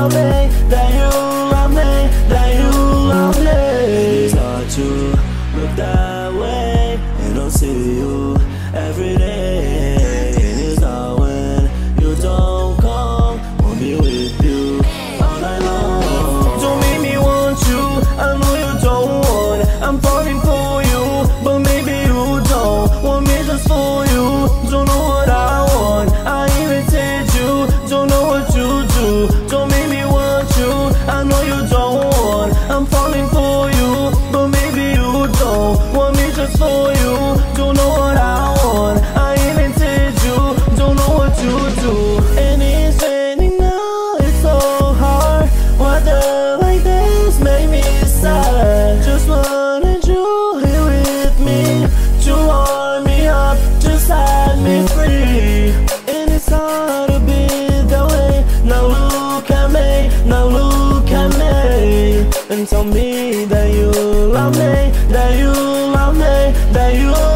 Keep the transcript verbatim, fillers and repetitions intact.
love me, that you love me, that you love me. It's hard to look that way and don't see you every day. It's hard when you don't come, want me with you all night long. Don't make me want you, I know you don't want. I'm falling for you, but maybe you don't want me just for you. Don't know what I want, I irritate you. Don't know what you do, don't make me want you. I know you don't want, I'm falling for you, but maybe you don't want me just for you. Don't know what I want, I irritate you. Don't know what you do. And it's raining now, it's so hard. Weather like this make me sad. Just wanted you here with me to warm me up, just set me free. And it's hard to be that way. Now look at me, now look at me, and tell me that you love me, that you love me, that you